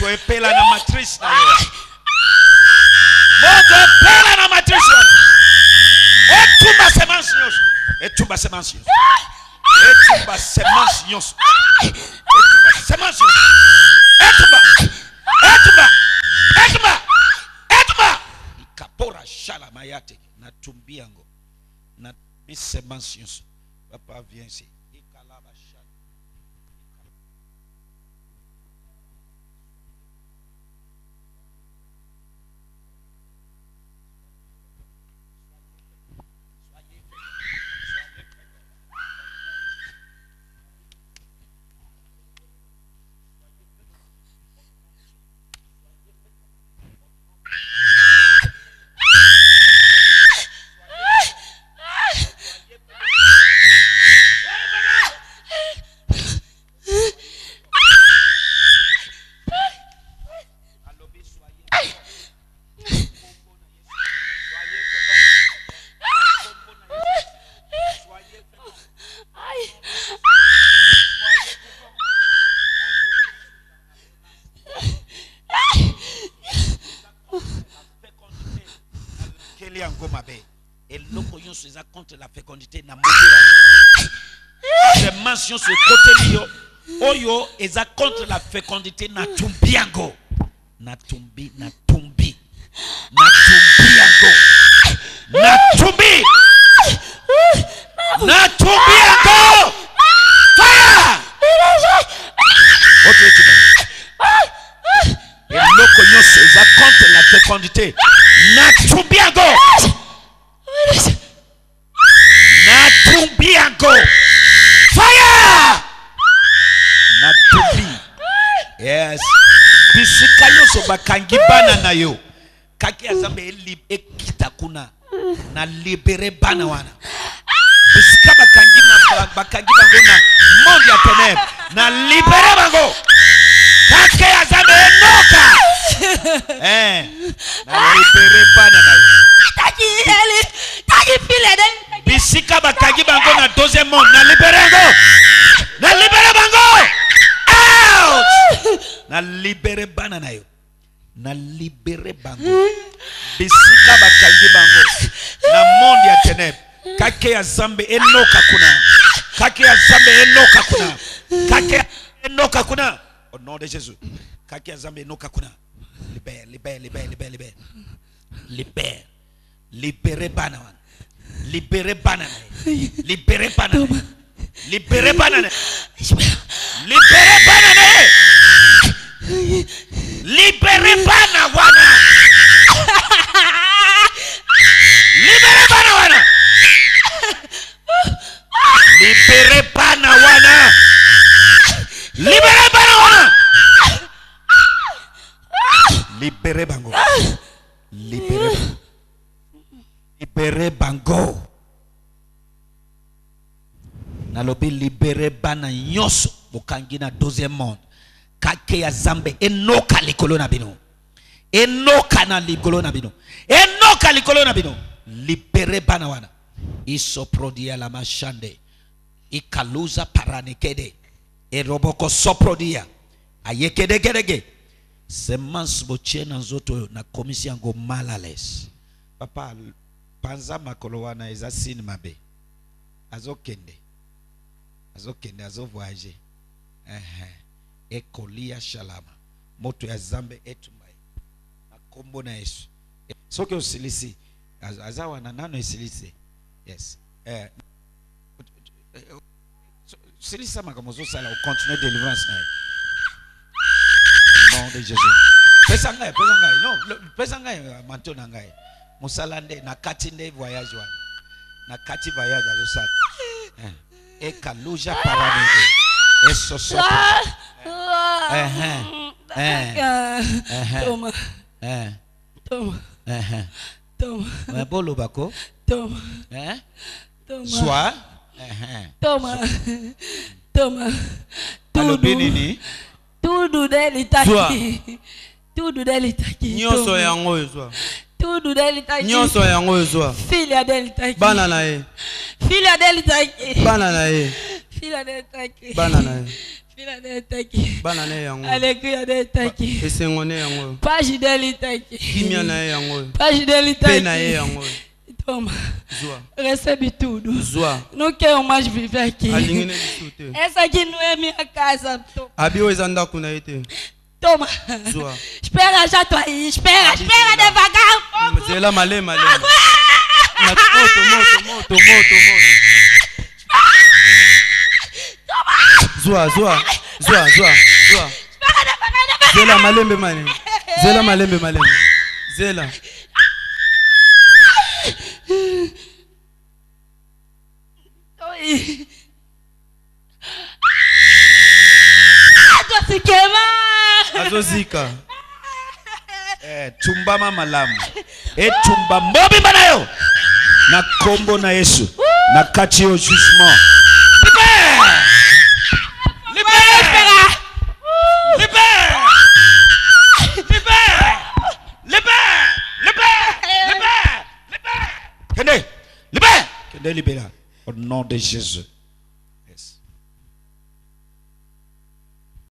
Moto epela na matrice na yo. Moto epela na matrice wana. Etumba semence nyonso. Etumba semence nyonso. Etumba semence nyonso. Etumba semence nyonso. Etumba. Etumba. Etumba. Etumba. Ikapora shala mayate na tumbiango. Na semence nyonso. Papa viens ici. Ikalaba shala. Contre la fécondité na les mentions sur côté lio oyo eza contre la fécondité na tumbiango na tumbiango fire et loko nyonso eza contre la fécondité na tumbiango Natumbiango fire Natumbi yes bisika yoso bakangi bana na yo kaki azambe ekita kuna na libere bana wana bisika bakangi bango na monde ya ténèbres na libere bango kaki azambe enoka na libere bana na yo taki file bisika bakangi bango na deuxième monde na libere bango out na libere bana na yo na libere bango bisika bakangi bango na monde ya ténèbres kake ya zambe enoka kuna au nom de Jésus kake ya zambe enoka kuna libere bana wana libérez banane. Libérez banane. Libérez banane. Libérez banane. Libérez banawana. Libérez banawana. Libérez banawana. Libérez banawana. Libérez bango. Libérez bango. Nalobi libérez bana nyoso bokangina deuxième monde. Kake ya zambe enoka likolo na bino. Enoka na likolo na bino. Enoka likolo na bino. Libérez bana wana. Iso prodia la mashande. Ikaluza paranikede. Eroboko soprodia. Ayekede gedege. Semence boche na zoto na komisi yango malales. Papa panza makolo wana eza sin mabe. Azokende azo voyager. Ekolia shalama. Moto ya zambe etumai. Na kombo na Yesu. Soke usilisi. Azawa na nano isilisi. Yes. Silisa makamozo sala ou continue délivrance na. Nom de Jésus. Pesangai. Non, pesangai manto na ngai. Musalande na kati nde voyage wana. Na kati voyage azosala. Ekaluja paranege. Esoso. Toma. Bolo bako. Toma. Sois. Toma. Tudo dele tá aqui. Tudo dele tá aqui. Nyoso yango ezwa. Tudo dele tá aqui. Nyoso yango ezwa. Filha dele tá aqui. Bana na ye. Filha dele tá aqui. Bana na ye. Filha dele tá aqui. Bana na ye. Fila de taki. Banane yango. Alléluia de taki. Esengone yango. Page de litaki. Kimia na yango. Page de litaki. Pena yango. Toma. Zoa. Recebe tudo. Zoa. Não quero mais viver aqui. Alingine bisute. Essa aqui não é minha casa. Abi wezanda kuna ite. Toma. Zoa. Espera, já tô aí. Espera devagar. Zela male. Moto. Zoa. Espera devagar. Zela malembe. Zela. Tô se queimar. Azozika. Tumbama malamu. Tumba mbobi banayo. Na kombo na Yesu. Na kati yo jugement. Libère. Kende libéra. Au nom de Jésus.